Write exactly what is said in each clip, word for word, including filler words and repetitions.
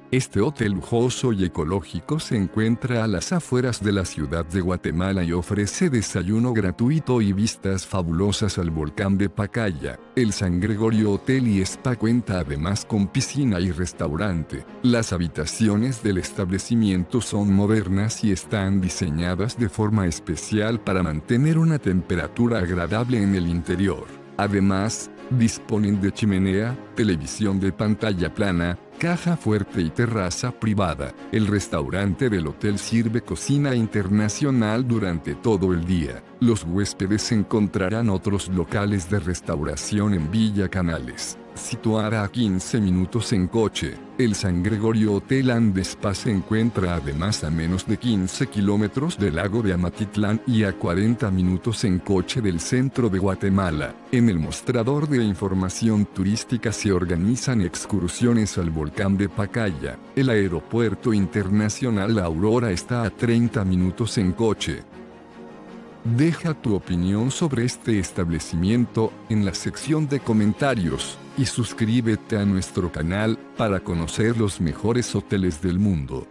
Este hotel lujoso y ecológico se encuentra a las afueras de la ciudad de Guatemala y ofrece desayuno gratuito y vistas fabulosas al volcán de Pacaya. El San Gregorio Hotel y Spa cuenta además con piscina y restaurante. Las habitaciones del establecimiento son modernas y están diseñadas de forma especial para mantener una temperatura agradable en el interior. Además, disponen de chimenea, televisión de pantalla plana, caja fuerte y terraza privada. El restaurante del hotel sirve cocina internacional durante todo el día. Los huéspedes encontrarán otros locales de restauración en Villa Canales, situada a quince minutos en coche. El San Gregorio Hotel and Spa se encuentra además a menos de quince kilómetros del lago de Amatitlán y a cuarenta minutos en coche del centro de Guatemala. En el mostrador de información turística se organizan excursiones al volcán de Pacaya. El aeropuerto internacional La Aurora está a treinta minutos en coche. Deja tu opinión sobre este establecimiento en la sección de comentarios y suscríbete a nuestro canal para conocer los mejores hoteles del mundo.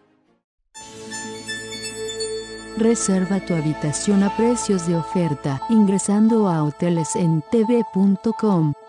Reserva tu habitación a precios de oferta ingresando a hoteles en t v punto com.